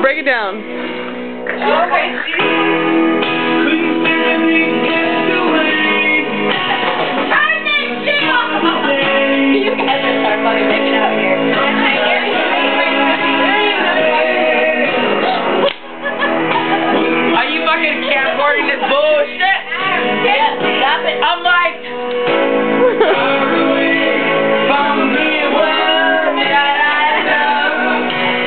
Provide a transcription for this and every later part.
Break it down. Okay. You guys are so funny making out here. Are you fucking camcording this bullshit? Yeah, stop it. I'm like, from me, what did I know?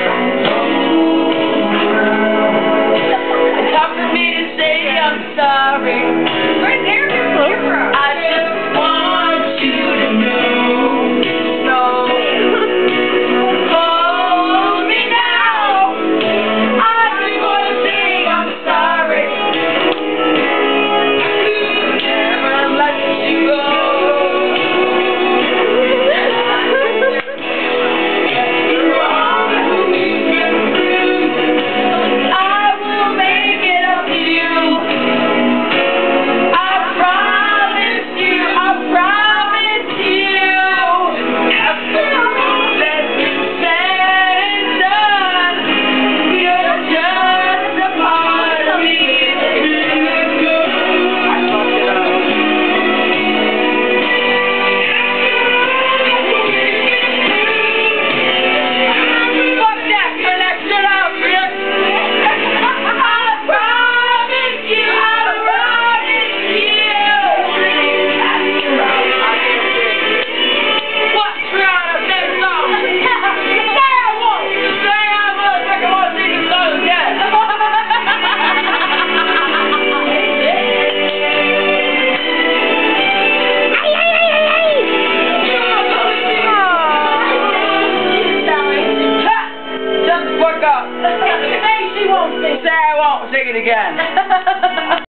It's hard for me to say I'm sorry. Where's Erika here from? I just want you to know. No. Hold me now. I just want to say I'm sorry. Never let you go. Through all that we've been through, I will make it up to you. I promise you. After all that's been said and done, you're just a part of me. I fucked it up. Fuck that, turn that shit out, bitch. I promise you. What round of that song? Say I won't. Say I motherfucking won't sing the song again. Shut the fuck up. Say she won't sing. Say I won't sing it again.